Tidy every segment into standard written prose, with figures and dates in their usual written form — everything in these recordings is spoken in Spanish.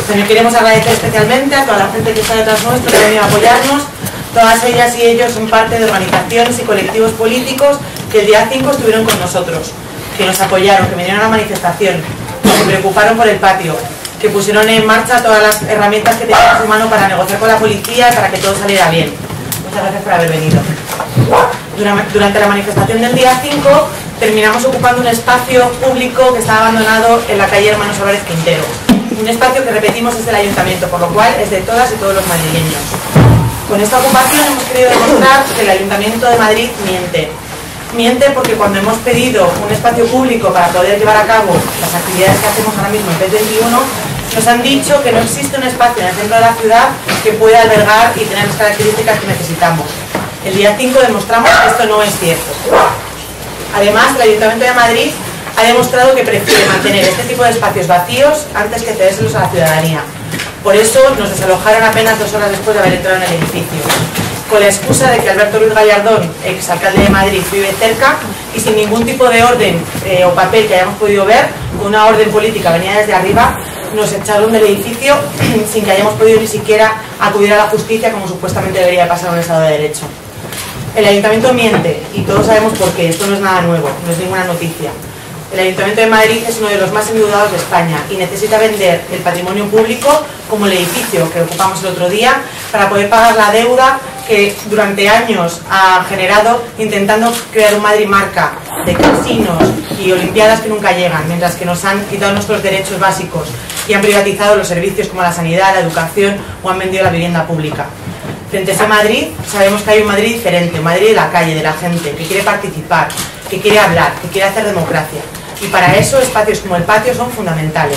También queremos agradecer especialmente a toda la gente que está detrás nuestro, que ha venido a apoyarnos. Todas ellas y ellos son parte de organizaciones y colectivos políticos que el día 5 estuvieron con nosotros, que nos apoyaron, que vinieron a la manifestación, que se preocuparon por el patio, que pusieron en marcha todas las herramientas que tenían en su mano para negociar con la policía y para que todo saliera bien. Muchas gracias por haber venido. Durante la manifestación del día 5 terminamos ocupando un espacio público que estaba abandonado en la calle Hermanos Álvarez Quintero. Un espacio que repetimos es del ayuntamiento, por lo cual es de todas y todos los madrileños. Con esta ocupación hemos querido demostrar que el Ayuntamiento de Madrid miente. Miente porque cuando hemos pedido un espacio público para poder llevar a cabo las actividades que hacemos ahora mismo en PET 21, nos han dicho que no existe un espacio en el centro de la ciudad que pueda albergar y tener las características que necesitamos. El día 5 demostramos que esto no es cierto. Además, el Ayuntamiento de Madrid ha demostrado que prefiere mantener este tipo de espacios vacíos antes que cedérselos a la ciudadanía. Por eso nos desalojaron apenas 2 horas después de haber entrado en el edificio, con la excusa de que Alberto Ruiz Gallardón, exalcalde de Madrid, vive cerca y sin ningún tipo de orden o papel que hayamos podido ver, con una orden política venida desde arriba, nos echaron del edificio sin que hayamos podido ni siquiera acudir a la justicia como supuestamente debería pasar en un Estado de Derecho. El Ayuntamiento miente y todos sabemos por qué, esto no es nada nuevo, no es ninguna noticia. El Ayuntamiento de Madrid es uno de los más endeudados de España y necesita vender el patrimonio público, como el edificio que ocupamos el otro día, para poder pagar la deuda que durante años ha generado intentando crear un Madrid marca de casinos y olimpiadas que nunca llegan, mientras que nos han quitado nuestros derechos básicos y han privatizado los servicios como la sanidad, la educación o han vendido la vivienda pública. Frente a ese Madrid, sabemos que hay un Madrid diferente, un Madrid de la calle, de la gente, que quiere participar, que quiere hablar, que quiere hacer democracia. Y para eso espacios como el patio son fundamentales.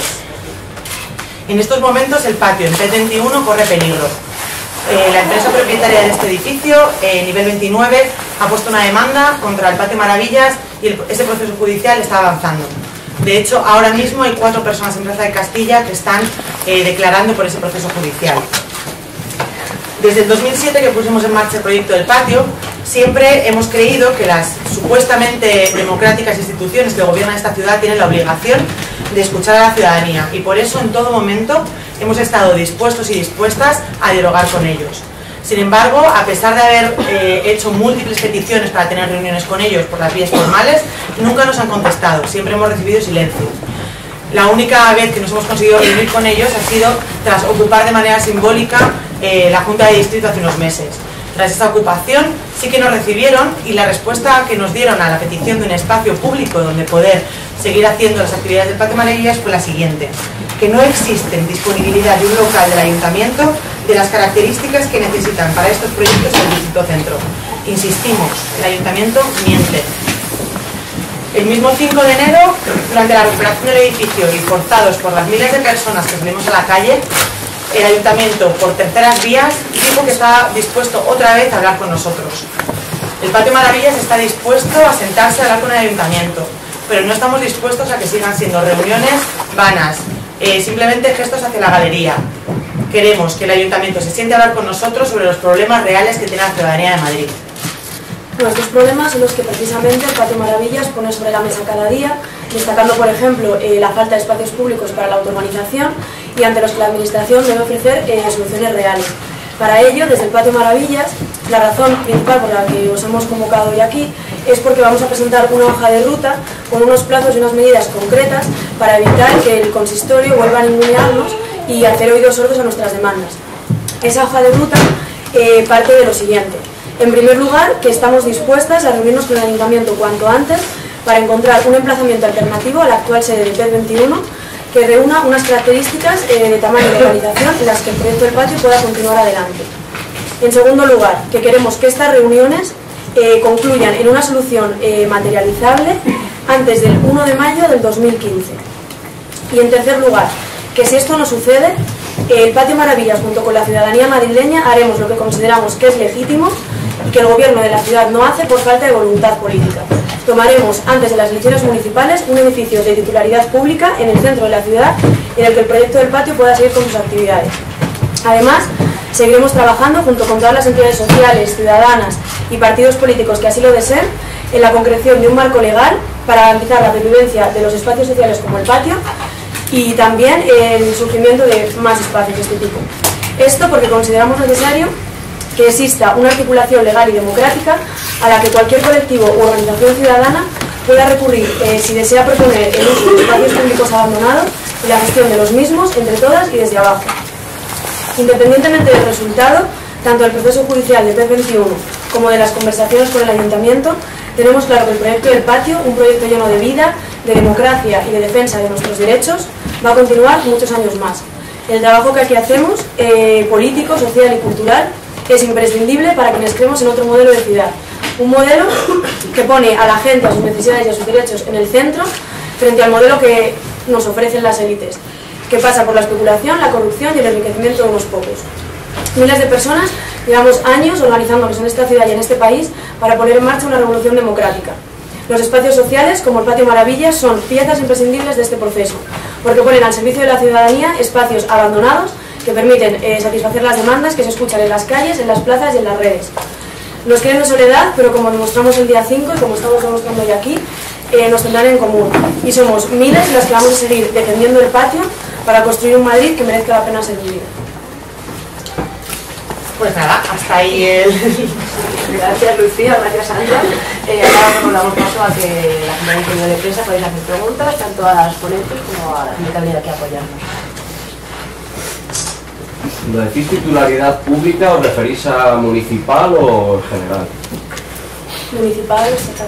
En estos momentos el patio en PET 21 corre peligro. La empresa propietaria de este edificio, nivel 29, ha puesto una demanda contra el Patio Maravillas y ese proceso judicial está avanzando. De hecho, ahora mismo hay 4 personas en Plaza de Castilla que están declarando por ese proceso judicial. Desde el 2007 que pusimos en marcha el proyecto del patio, siempre hemos creído que las supuestamente democráticas instituciones que gobiernan esta ciudad tienen la obligación de escuchar a la ciudadanía y por eso en todo momento hemos estado dispuestos y dispuestas a dialogar con ellos. Sin embargo, a pesar de haber hecho múltiples peticiones para tener reuniones con ellos por las vías formales, nunca nos han contestado, siempre hemos recibido silencio. La única vez que nos hemos conseguido reunir con ellos ha sido tras ocupar de manera simbólica la Junta de Distrito hace unos meses. Tras esta ocupación sí que nos recibieron y la respuesta que nos dieron a la petición de un espacio público donde poder seguir haciendo las actividades del Patio Maravillas fue la siguiente: que no existen disponibilidad de un local del Ayuntamiento de las características que necesitan para estos proyectos del Distrito Centro. Insistimos, el Ayuntamiento miente. El mismo 5 de enero, durante la recuperación del edificio y forzados por las miles de personas que salimos a la calle, el Ayuntamiento, por terceras vías, dijo que estaba dispuesto otra vez a hablar con nosotros. El Patio Maravillas está dispuesto a sentarse a hablar con el Ayuntamiento, pero no estamos dispuestos a que sigan siendo reuniones vanas, simplemente gestos hacia la galería. Queremos que el Ayuntamiento se siente a hablar con nosotros sobre los problemas reales que tiene la ciudadanía de Madrid. Nuestros problemas son los que precisamente el Patio Maravillas pone sobre la mesa cada día, destacando, por ejemplo, la falta de espacios públicos para la autoorganización y ante los que la Administración debe ofrecer soluciones reales. Para ello, desde el Patio Maravillas, la razón principal por la que os hemos convocado hoy aquí es porque vamos a presentar una hoja de ruta con unos plazos y unas medidas concretas para evitar que el consistorio vuelva a ningunearnos y hacer oídos sordos a nuestras demandas. Esa hoja de ruta parte de lo siguiente. En primer lugar, que estamos dispuestas a reunirnos con el Ayuntamiento cuanto antes para encontrar un emplazamiento alternativo a la actual sede de PET 21 que reúna unas características de tamaño y localización en las que el proyecto del patio pueda continuar adelante. En segundo lugar, que queremos que estas reuniones concluyan en una solución materializable antes del 1 de mayo del 2015. Y en tercer lugar, que si esto no sucede, el Patio Maravillas junto con la ciudadanía madrileña haremos lo que consideramos que es legítimo y que el gobierno de la ciudad no hace por falta de voluntad política. Tomaremos antes de las elecciones municipales un edificio de titularidad pública en el centro de la ciudad en el que el proyecto del patio pueda seguir con sus actividades. Además, seguiremos trabajando junto con todas las entidades sociales, ciudadanas y partidos políticos que así lo deseen en la concreción de un marco legal para garantizar la pervivencia de los espacios sociales como el patio y también el surgimiento de más espacios de este tipo. Esto porque consideramos necesario que exista una articulación legal y democrática a la que cualquier colectivo u organización ciudadana pueda recurrir si desea proponer el uso de espacios públicos abandonados y la gestión de los mismos entre todas y desde abajo. Independientemente del resultado, tanto del proceso judicial de PEP 21 como de las conversaciones con el Ayuntamiento, tenemos claro que el proyecto del patio, un proyecto lleno de vida, de democracia y de defensa de nuestros derechos, va a continuar muchos años más. El trabajo que aquí hacemos, político, social y cultural, es imprescindible para quienes creemos en otro modelo de ciudad. Un modelo que pone a la gente, a sus necesidades y a sus derechos en el centro, frente al modelo que nos ofrecen las élites, que pasa por la especulación, la corrupción y el enriquecimiento de unos pocos. Miles de personas llevamos años organizándonos en esta ciudad y en este país para poner en marcha una revolución democrática. Los espacios sociales, como el Patio Maravillas, son piezas imprescindibles de este proceso, porque ponen al servicio de la ciudadanía espacios abandonados que permiten satisfacer las demandas que se escuchan en las calles, en las plazas y en las redes. Nos quieren en soledad, pero como demostramos el día 5 y como estamos demostrando hoy aquí, nos tendrán en común. Y somos miles las que vamos a seguir defendiendo el patio para construir un Madrid que merezca la pena ser vivido. Pues nada, hasta ahí el... Gracias Lucía, gracias Sandra. Ahora damos paso a que la gente de prensa podáis hacer preguntas, tanto a las ponentes como a la gente que ha venido aquí a apoyarnos. ¿Lo decís titularidad pública os referís a municipal o general? Municipal, estatal.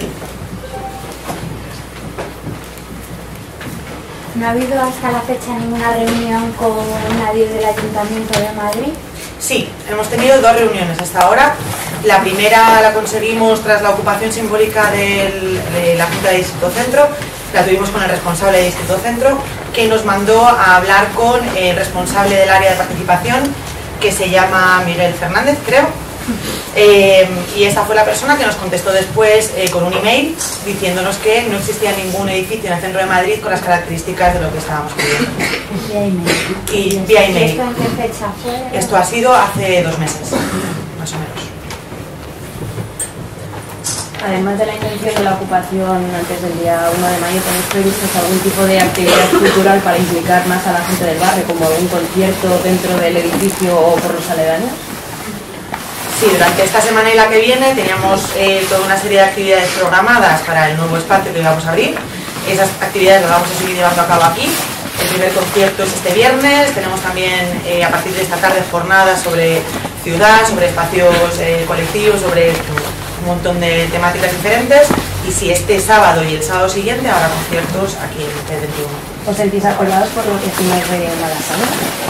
¿No ha habido hasta la fecha ninguna reunión con nadie del Ayuntamiento de Madrid? Sí, hemos tenido 2 reuniones hasta ahora. La primera la conseguimos tras la ocupación simbólica de la Junta de Distrito Centro. La tuvimos con el responsable de Distrito Centro, que nos mandó a hablar con el responsable del área de participación, que se llama Miguel Fernández, creo. Y esa fue la persona que nos contestó después con un email diciéndonos que no existía ningún edificio en el centro de Madrid con las características de lo que estábamos pidiendo. Vía email. Y vía email. ¿Esto en qué fecha fue? Esto ha sido hace 2 meses, más o menos. Además de la intención de la ocupación antes del día 1 de mayo, ¿tenéis previsto algún tipo de actividad cultural para implicar más a la gente del barrio, como algún concierto dentro del edificio o por los aledaños? Sí, durante esta semana y la que viene teníamos toda una serie de actividades programadas para el nuevo espacio que vamos a abrir. Esas actividades las vamos a seguir llevando a cabo aquí. El primer concierto es este viernes. Tenemos también a partir de esta tarde jornadas sobre ciudad, sobre espacios colectivos, sobre un montón de temáticas diferentes. Y si este sábado y el sábado siguiente habrá conciertos aquí en el 21. ¿Os sentís acordados por los vecinos de Malasaña?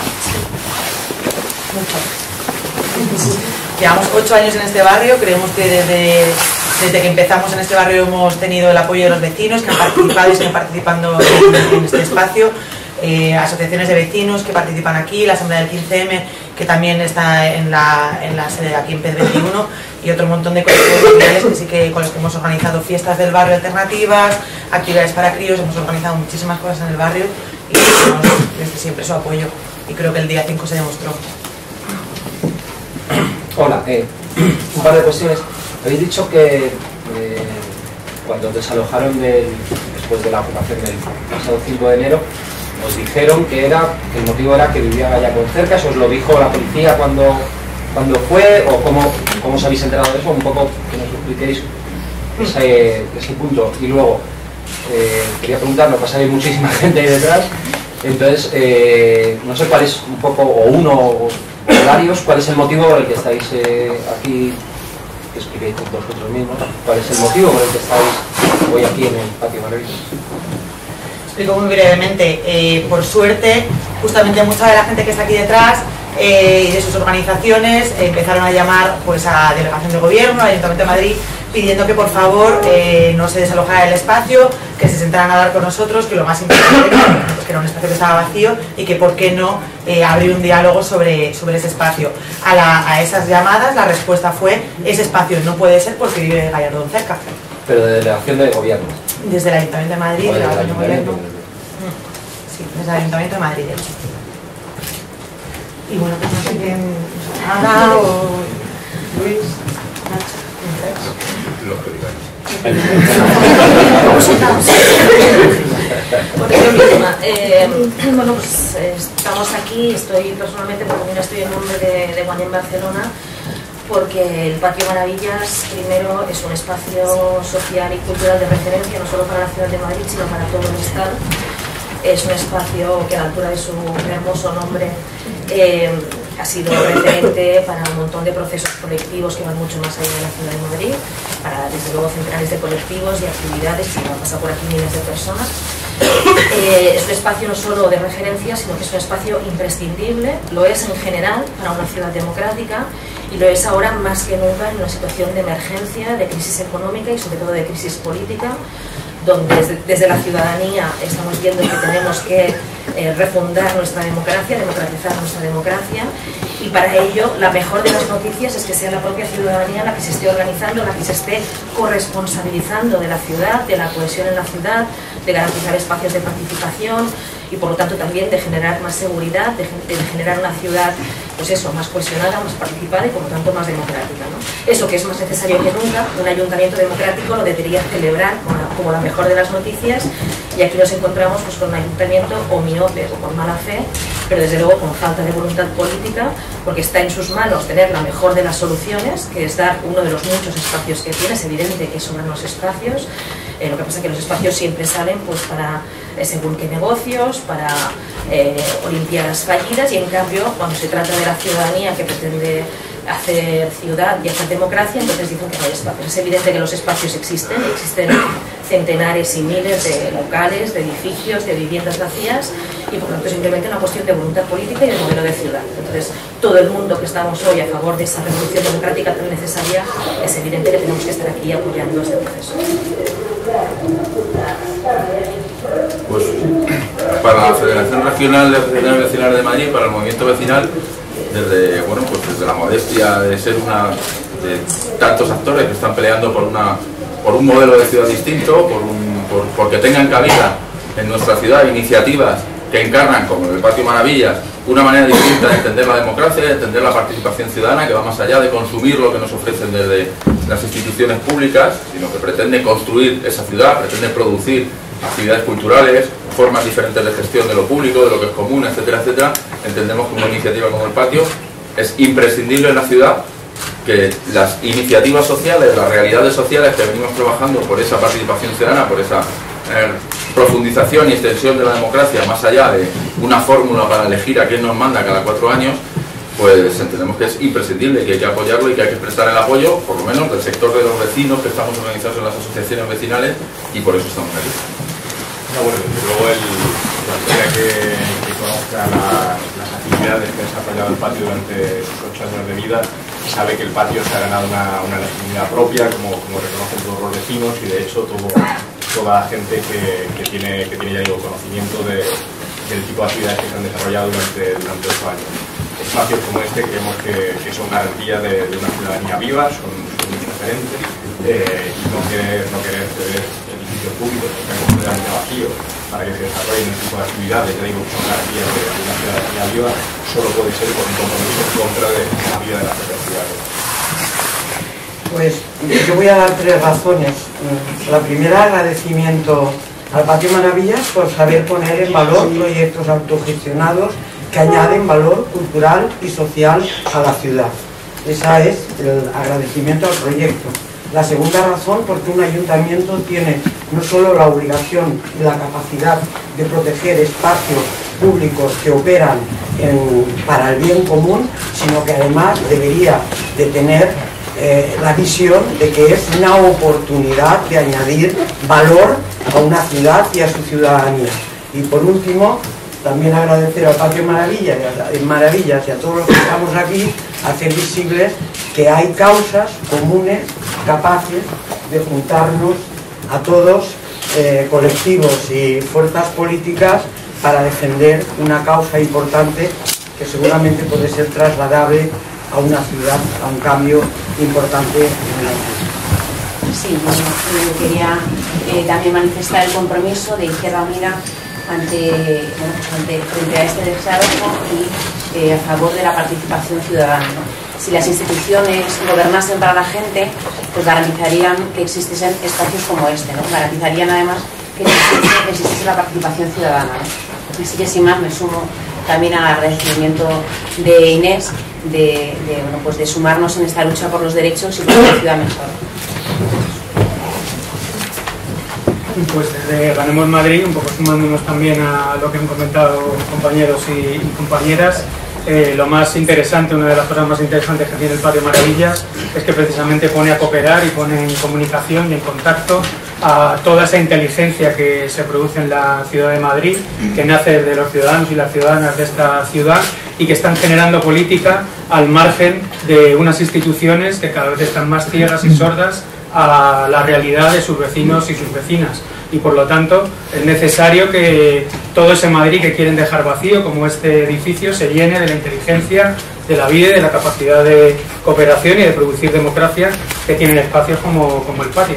Mucho. Llevamos 8 años en este barrio, creemos que desde que empezamos en este barrio hemos tenido el apoyo de los vecinos que han participado y siguen participando en este espacio, asociaciones de vecinos que participan aquí, la Asamblea del 15M que también está en la sede de aquí en PEP 21 y otro montón de colectivos sociales que sí que con los que hemos organizado fiestas del barrio alternativas, actividades para críos, hemos organizado muchísimas cosas en el barrio y tenemos desde siempre su apoyo y creo que el día 5 se demostró. Hola, un par de cuestiones. Habéis dicho que cuando desalojaron después de la ocupación del pasado 5 de enero, os dijeron que el motivo era que vivían allá con cerca. ¿Os lo dijo la policía cuando fue? ¿O cómo os habéis enterado de eso? Un poco que nos expliquéis ese punto. Y luego, quería preguntar, no pasa, hay muchísima gente ahí detrás. Entonces, no sé cuál es un poco, o horarios, ¿cuál es el motivo por el que estáis aquí? Que expliquéis vosotros mismos. ¿Cuál es el motivo por el que estáis hoy aquí en el Patio Maravillas? Explico muy brevemente. Por suerte, justamente mucha de la gente que está aquí detrás y de sus organizaciones empezaron a llamar pues, a Delegación de Gobierno, al Ayuntamiento de Madrid, pidiendo que por favor no se desalojara el espacio, que se sentaran a hablar con nosotros, que lo más importante que era un espacio que estaba vacío y que por qué no abrir un diálogo sobre ese espacio. A esas llamadas la respuesta fue: ese espacio no puede ser porque vive Gallardón cerca. Pero de Delegación de Gobierno. Desde el Ayuntamiento de Madrid, desde el Ayuntamiento. Sí, desde el Ayuntamiento de Madrid, de hecho. Y bueno, pues no sé quién, Ana o Luis, Nacho, Lo que digáis. Bueno, pues estamos aquí, estoy personalmente, porque también estoy en nombre de Guanya en Barcelona, porque el Patio Maravillas, primero, es un espacio social y cultural de referencia, no solo para la ciudad de Madrid, sino para todo el Estado. Es un espacio que a la altura de su hermoso nombre ha sido referente para un montón de procesos colectivos que van mucho más allá de la ciudad de Madrid, para desde luego centenares de colectivos y actividades que han pasado por aquí miles de personas. Es un espacio no solo de referencia, sino que es un espacio imprescindible, lo es en general para una ciudad democrática y lo es ahora más que nunca en una situación de emergencia, de crisis económica y sobre todo de crisis política, donde desde la ciudadanía estamos viendo que tenemos que refundar nuestra democracia, democratizar nuestra democracia, y para ello la mejor de las noticias es que sea la propia ciudadanía la que se esté organizando, la que se esté corresponsabilizando de la ciudad, de la cohesión en la ciudad, de garantizar espacios de participación y por lo tanto también de generar más seguridad, de generar una ciudad pues eso, más cohesionada, más participada y por lo tanto más democrática, ¿no? Eso que es más necesario que nunca, un ayuntamiento democrático lo debería celebrar como la mejor de las noticias, y aquí nos encontramos pues con un ayuntamiento o miope o con mala fe, pero desde luego con falta de voluntad política, porque está en sus manos tener la mejor de las soluciones, que es dar uno de los muchos espacios que tiene. Es evidente que sobran los espacios, lo que pasa es que los espacios siempre salen pues para según qué negocios, para olimpiadas fallidas, y en cambio cuando se trata de la ciudadanía que pretende hacer ciudad y hacer democracia, entonces dicen que no hay espacios. Es evidente que los espacios existen centenares y miles de locales, de edificios, de viviendas vacías, y por lo tanto es simplemente una cuestión de voluntad política y de modelo de ciudad. Entonces todo el mundo que estamos hoy a favor de esa revolución democrática tan necesaria, es evidente que tenemos que estar aquí apoyando este proceso. Pues para la Federación Regional de Asociaciones Vecinales de Madrid, para el movimiento vecinal, desde la modestia de ser una de tantos actores que están peleando por un modelo de ciudad distinto, porque tengan cabida en nuestra ciudad iniciativas que encarnan, como el Patio Maravillas, una manera distinta de entender la democracia, de entender la participación ciudadana, que va más allá de consumir lo que nos ofrecen desde las instituciones públicas, sino que pretende construir esa ciudad, pretende producir actividades culturales, formas diferentes de gestión de lo público, de lo que es común, etcétera, etcétera. Entendemos que una iniciativa como el Patio es imprescindible en la ciudad, que las iniciativas sociales, las realidades sociales que venimos trabajando por esa participación ciudadana, por esa profundización y extensión de la democracia, más allá de una fórmula para elegir a quién nos manda cada 4 años, pues entendemos que es imprescindible, que hay que apoyarlo y que hay que prestar el apoyo, por lo menos del sector de los vecinos que estamos organizados en las asociaciones vecinales, y por eso estamos aquí. No, bueno, desde luego la persona que conozca las actividades que ha desarrollado el Patio durante sus 8 años de vida sabe que el Patio se ha ganado una legitimidad propia, como reconocen todos los vecinos, y de hecho toda la gente que tiene ya digo conocimiento del tipo de actividades que se han desarrollado durante 8 años. Espacios como este creemos que son garantía de una ciudadanía viva, son muy diferentes, y no querer ceder edificios públicos que están completamente vacíos para que se desarrollen este tipo de actividades, ya digo que son garantías de una ciudadanía viva, solo puede ser por un compromiso en contra de la vida de la propia ciudad. Pues yo voy a dar 3 razones. La primera, agradecimiento al Patio Maravillas por saber poner en valor proyectos autogestionados que añaden valor cultural y social a la ciudad. Ese es el agradecimiento al proyecto. La segunda razón, porque un ayuntamiento tiene no solo la obligación y la capacidad de proteger espacios públicos que operan para el bien común, sino que además debería de tener la visión de que es una oportunidad de añadir valor a una ciudad y a su ciudadanía. Y por último, también agradecer al Patio Maravillas y a todos los que estamos aquí, hacer visibles que hay causas comunes capaces de juntarnos a todos, colectivos y fuerzas políticas, para defender una causa importante que seguramente puede ser trasladable a una ciudad, a un cambio importante en la ciudad. Sí, yo quería también manifestar el compromiso de Izquierda Unida frente a este desarrollo y a favor de la participación ciudadana, ¿no? Si las instituciones gobernasen para la gente, pues garantizarían que existiesen espacios como este, ¿no? Garantizarían además que existiese la participación ciudadana, ¿no? Así que sin más me sumo también al agradecimiento de Inés bueno, pues de sumarnos en esta lucha por los derechos y por una ciudad mejor. Pues desde Ganemos Madrid, un poco sumándonos también a lo que han comentado compañeros y compañeras, lo más interesante, una de las cosas más interesantes que tiene el Patio Maravillas es que precisamente pone a cooperar y pone en comunicación y en contacto a toda esa inteligencia que se produce en la ciudad de Madrid, que nace de los ciudadanos y las ciudadanas de esta ciudad y que están generando política al margen de unas instituciones que cada vez están más ciegas y sordas a la realidad de sus vecinos y sus vecinas. Y por lo tanto es necesario que todo ese Madrid que quieren dejar vacío, como este edificio, se llene de la inteligencia, de la vida y de la capacidad de cooperación y de producir democracia que tienen espacios como el patio.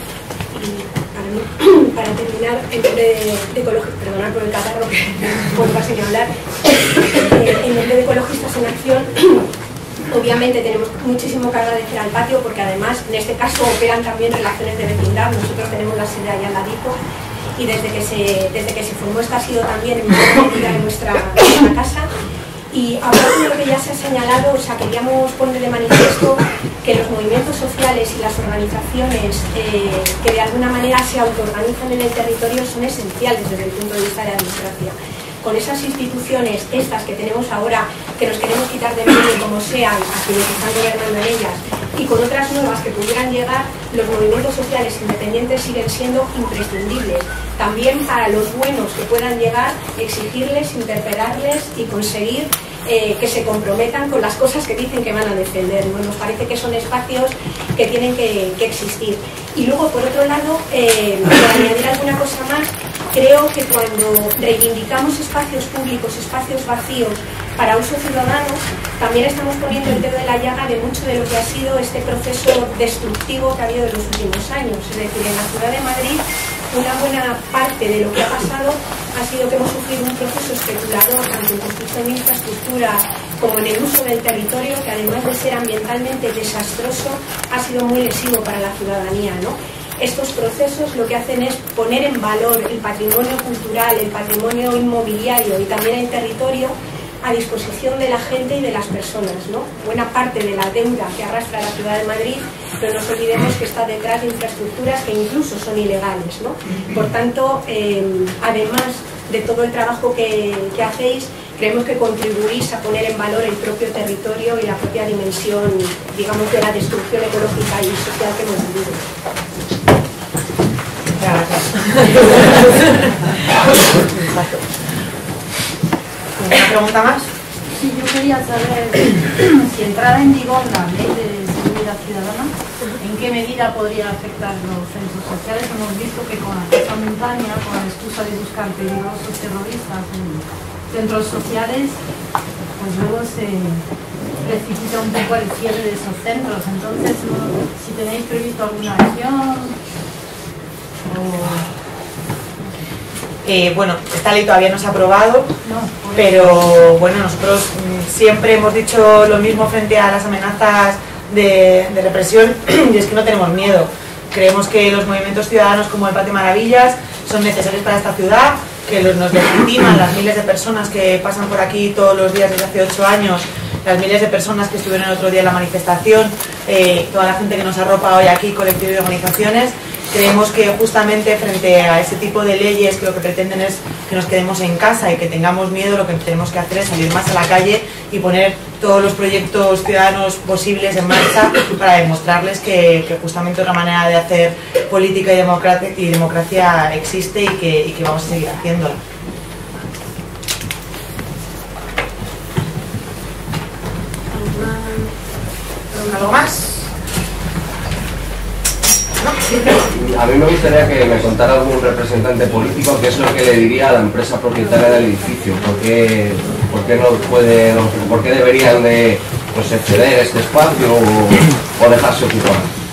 Para terminar, en nombre de perdonad por el catarro que puedo casi ni hablar, en nombre de Ecologistas en Acción, obviamente tenemos muchísimo que agradecer al patio porque además en este caso operan también relaciones de vecindad. Nosotros tenemos la sede allá al ladito y desde que se formó esta ha sido también en medida de nuestra casa. Y hablando de lo que ya se ha señalado, o sea, queríamos poner de manifiesto que los movimientos sociales y las organizaciones que de alguna manera se autoorganizan en el territorio son esenciales desde el punto de vista de la democracia. Con esas instituciones, estas que tenemos ahora, que nos queremos quitar de medio como sean, a quienes están gobernando en ellas, y con otras nuevas que pudieran llegar, los movimientos sociales independientes siguen siendo imprescindibles. También para los buenos que puedan llegar, exigirles, interpelarles y conseguir que se comprometan con las cosas que dicen que van a defender, ¿no? Nos parece que son espacios que tienen que existir. Y luego, por otro lado, por añadir alguna cosa más, creo que cuando reivindicamos espacios públicos, espacios vacíos para uso ciudadano, también estamos poniendo el dedo en la llaga de mucho de lo que ha sido este proceso destructivo que ha habido en los últimos años. Es decir, en la ciudad de Madrid, una buena parte de lo que ha pasado ha sido que hemos sufrido un proceso especulador, tanto en construcción de infraestructura como en el uso del territorio, que además de ser ambientalmente desastroso, ha sido muy lesivo para la ciudadanía, ¿no? Estos procesos lo que hacen es poner en valor el patrimonio cultural, el patrimonio inmobiliario y también el territorio a disposición de la gente y de las personas, ¿no? Buena parte de la deuda que arrastra la ciudad de Madrid, pero no nos olvidemos que está detrás de infraestructuras que incluso son ilegales, ¿no? Por tanto, además de todo el trabajo que hacéis, creemos que contribuís a poner en valor el propio territorio y la propia dimensión, digamos, de la destrucción ecológica y social que hemos vivido. ¿Una pregunta más? Sí, yo quería saber si entrara en vigor la ley de seguridad ciudadana, ¿en qué medida podría afectar los centros sociales? Hemos visto que con la cosa montaña, con la excusa de buscar peligrosos terroristas en centros sociales, pues luego se precipita un poco el cierre de esos centros. Entonces, si tenéis previsto alguna acción bueno, esta ley todavía no se ha aprobado, pero bueno, nosotros siempre hemos dicho lo mismo frente a las amenazas de represión, y es que no tenemos miedo. Creemos que los movimientos ciudadanos como el Patio Maravillas son necesarios para esta ciudad, que nos legitiman las miles de personas que pasan por aquí todos los días desde hace 8 años, las miles de personas que estuvieron el otro día en la manifestación, toda la gente que nos arropa hoy aquí, colectivos y organizaciones. Creemos que justamente frente a ese tipo de leyes que lo que pretenden es que nos quedemos en casa y que tengamos miedo, lo que tenemos que hacer es salir más a la calle y poner todos los proyectos ciudadanos posibles en marcha para demostrarles que justamente otra manera de hacer política y democracia existe y que vamos a seguir haciéndola. ¿Algo más? A mí me gustaría que me contara algún representante político qué es lo que le diría a la empresa propietaria del edificio, por qué deberían de ceder este espacio o dejarse ocupar.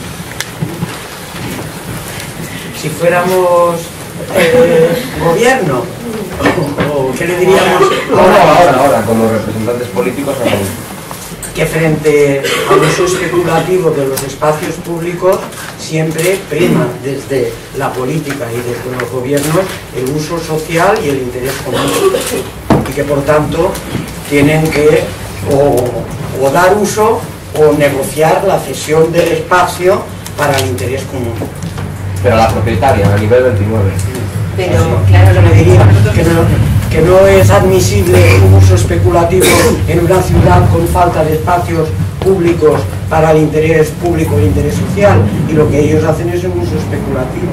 Si fuéramos gobierno, ¿o qué le diríamos? Ahora, como representantes políticos. que frente al uso especulativo de los espacios públicos siempre prima desde la política y desde los gobiernos el uso social y el interés común, y que por tanto tienen que o dar uso o negociar la cesión del espacio para el interés común. Pero la propietaria, a nivel 29. Pero claro, yo le diría que no es admisible un uso especulativo en una ciudad con falta de espacios públicos para el interés público, el interés social, y lo que ellos hacen es un uso especulativo.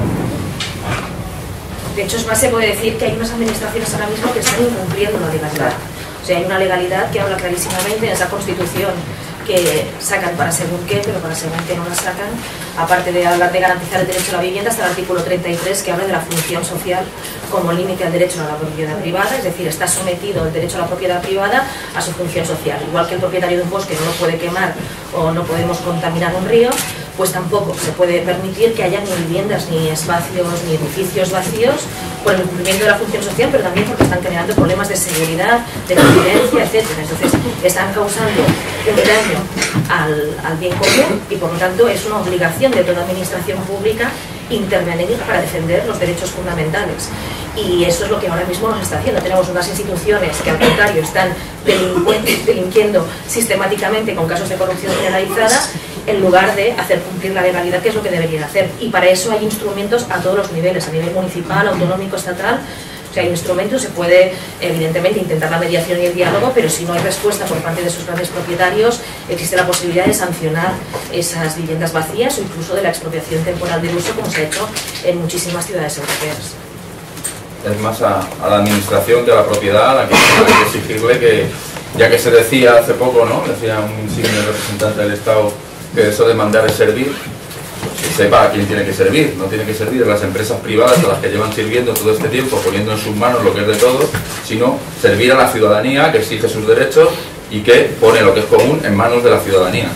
De hecho, es más, se puede decir que hay unas administraciones ahora mismo que están incumpliendo la legalidad. O sea, hay una legalidad que habla clarísimamente en esa Constitución que sacan para según qué, pero para según qué no la sacan, aparte de hablar de garantizar el derecho a la vivienda, hasta el artículo 33 que habla de la función social como límite al derecho a la propiedad privada, es decir, está sometido el derecho a la propiedad privada a su función social. Igual que el propietario de un bosque no lo puede quemar o no podemos contaminar un río, pues tampoco se puede permitir que haya ni viviendas, ni espacios, ni edificios vacíos por el incumplimiento de la función social, pero también porque están generando problemas de seguridad, de convivencia, etc. Entonces, están causando un daño al bien común y, por lo tanto, es una obligación de toda administración pública intervenir para defender los derechos fundamentales. Y eso es lo que ahora mismo nos está haciendo. Tenemos unas instituciones que, al contrario, están delinquiendo sistemáticamente con casos de corrupción generalizada, en lugar de hacer cumplir la legalidad, que es lo que deberían hacer. Y para eso hay instrumentos a todos los niveles, a nivel municipal, autonómico, estatal. O sea, hay instrumentos, se puede evidentemente intentar la mediación y el diálogo, pero si no hay respuesta por parte de sus grandes propietarios, existe la posibilidad de sancionar esas viviendas vacías o incluso de la expropiación temporal del uso, como se ha hecho en muchísimas ciudades europeas. Es más a la administración que a la propiedad a la que hay que exigirle que, ya que se decía hace poco, ¿no? Decía un insigne representante del Estado que eso de mandar es servir, que sepa a quién tiene que servir. No tiene que servir a las empresas privadas a las que llevan sirviendo todo este tiempo, poniendo en sus manos lo que es de todos, sino servir a la ciudadanía que exige sus derechos y que pone lo que es común en manos de la ciudadanía.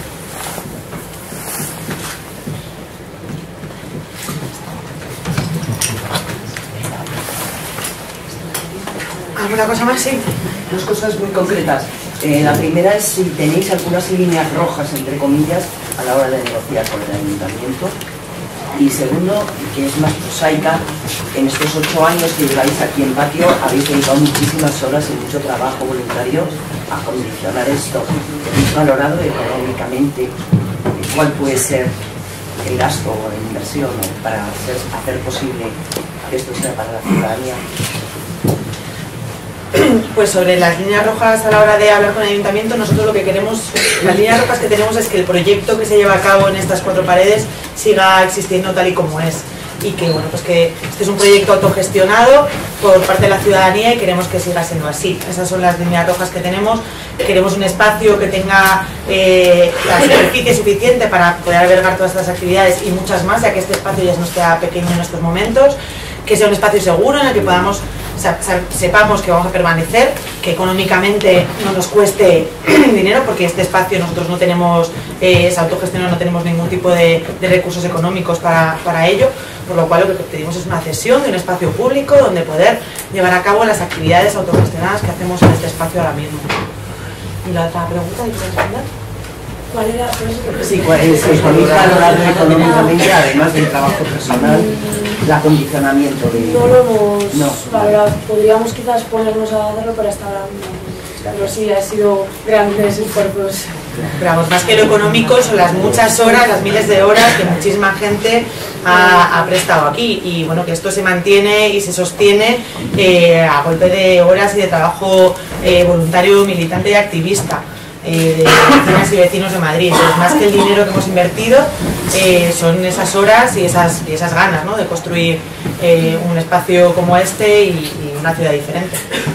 ¿Alguna cosa más? Sí. Dos cosas muy concretas. La primera es si tenéis algunas líneas rojas, entre comillas, a la hora de negociar con el ayuntamiento. Y segundo, que es más prosaica, en estos 8 años que lleváis aquí en Patio habéis dedicado muchísimas horas y mucho trabajo voluntario a condicionar esto. ¿Habéis valorado económicamente cuál puede ser el gasto o la inversión para hacer posible que esto sea para la ciudadanía? Pues sobre las líneas rojas a la hora de hablar con el ayuntamiento, nosotros lo que queremos, las líneas rojas que tenemos es que el proyecto que se lleva a cabo en estas 4 paredes siga existiendo tal y como es, y que bueno, pues que este es un proyecto autogestionado por parte de la ciudadanía y queremos que siga siendo así. Esas son las líneas rojas que tenemos. Queremos un espacio que tenga la superficie suficiente para poder albergar todas estas actividades y muchas más, ya que este espacio ya no está pequeño en estos momentos, que sea un espacio seguro en el que podamos sepamos que vamos a permanecer, que económicamente no nos cueste dinero, porque este espacio nosotros no tenemos, es autogestionado, no tenemos ningún tipo de recursos económicos para ello, por lo cual lo que pedimos es una cesión de un espacio público donde poder llevar a cabo las actividades autogestionadas que hacemos en este espacio ahora mismo. ¿Y la otra pregunta? ¿Y responder? ¿Cuál era? Sí, ¿cuál es? ¿Habéis valorado económicamente, además del trabajo personal, el acondicionamiento de...? No lo hemos valorado. Podríamos quizás ponernos a hacerlo, pero hasta ahora no. Pero sí, ha sido grandes esfuerzos. Pero vamos, más que lo económico, son las muchas horas, las miles de horas que muchísima gente ha prestado aquí. Y bueno, que esto se mantiene y se sostiene a golpe de horas y de trabajo voluntario, militante y activista de vecinas y vecinos de Madrid. Entonces, más que el dinero que hemos invertido, son esas horas y esas ganas, ¿no?, de construir un espacio como este y una ciudad diferente.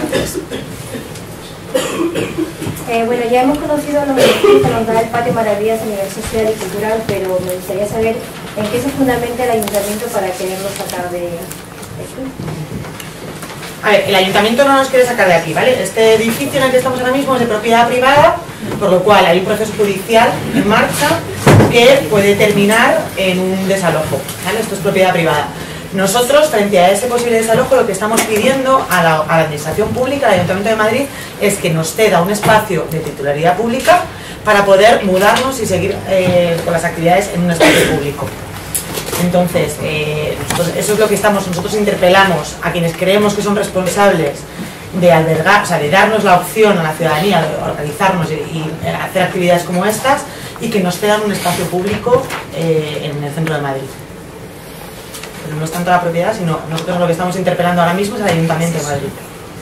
Bueno, ya hemos conocido los beneficios que nos da el Patio Maravillas a nivel social y cultural, pero me gustaría saber en qué se fundamenta el ayuntamiento para quererlo sacar de aquí. A ver, el ayuntamiento no nos quiere sacar de aquí, ¿vale? Este edificio en el que estamos ahora mismo es de propiedad privada, por lo cual hay un proceso judicial en marcha que puede terminar en un desalojo, ¿vale? Esto es propiedad privada. Nosotros, frente a ese posible desalojo, lo que estamos pidiendo a la Administración Pública, al Ayuntamiento de Madrid, es que nos ceda un espacio de titularidad pública para poder mudarnos y seguir con las actividades en un espacio público. Entonces, eso es lo que nosotros interpelamos a quienes creemos que son responsables de albergar, o sea, de darnos la opción a la ciudadanía de organizarnos y hacer actividades como estas, y que nos cedan un espacio público en el centro de Madrid. Pero no es tanto la propiedad, sino nosotros lo que estamos interpelando ahora mismo es al Ayuntamiento de Madrid.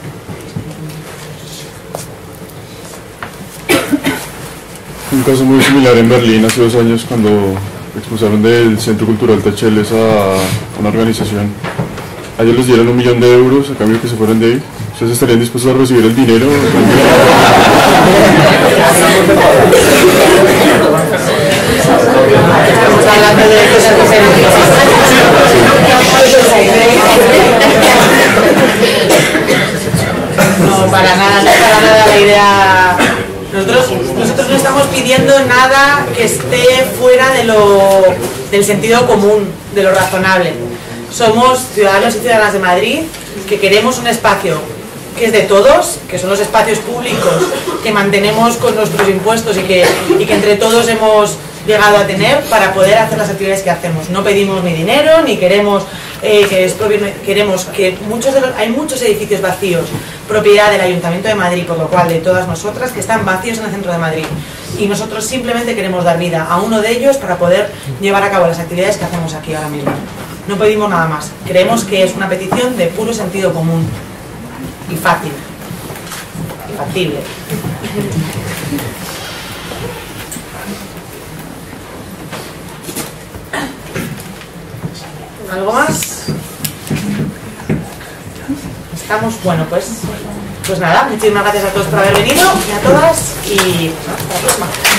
Un caso muy similar en Berlín hace 2 años, cuando expulsaron del Centro Cultural Tacheles a una organización. A ellos les dieron €1 millón a cambio de que se fueran de ahí. ¿Ustedes estarían dispuestos a recibir el dinero? Estamos hablando de cosas no, para nada la idea. Nosotros no estamos pidiendo nada que esté fuera del sentido común, de lo razonable. Somos ciudadanos y ciudadanas de Madrid que queremos un espacio que es de todos, que son los espacios públicos que mantenemos con nuestros impuestos y que entre todos hemos llegado a tener para poder hacer las actividades que hacemos. No pedimos ni dinero, ni queremos queremos que hay muchos edificios vacíos, propiedad del Ayuntamiento de Madrid, por lo cual de todas nosotras, que están vacíos en el centro de Madrid. Y nosotros simplemente queremos dar vida a uno de ellos para poder llevar a cabo las actividades que hacemos aquí ahora mismo. No pedimos nada más. Creemos que es una petición de puro sentido común y fácil. Y factible. ¿Algo más? Estamos, bueno, pues nada, muchísimas gracias a todos por haber venido y a todas, y hasta la próxima.